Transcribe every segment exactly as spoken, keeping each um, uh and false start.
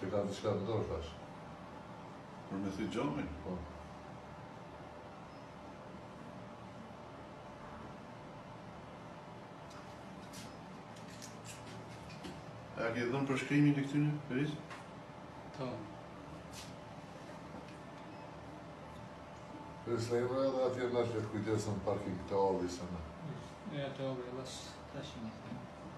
Që ka diçka të dorë thash. Për me thë gjomin? Po. A ke dhënë përshkrimin e këtyre, Feris? Po. Feris në imre edhe atje në që kujdesën parking të ovi se në. Ja të ovi, las tash një thëmë.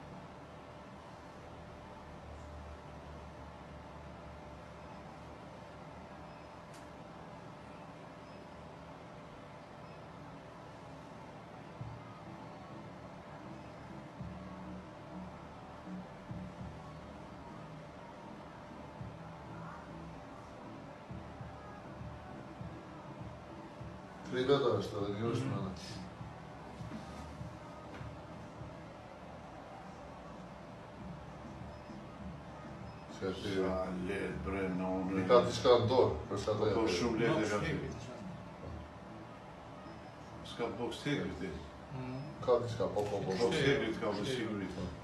Tri veta është edhe një është mëne. Që e ti... Sa let bre në unë... I ka diçka në dorë, përsa të Po shumë let e ka të... Shkepit, S'ka box tagrit ti. Ka diçka, po, po, po. Box tagrit ka me sigurit.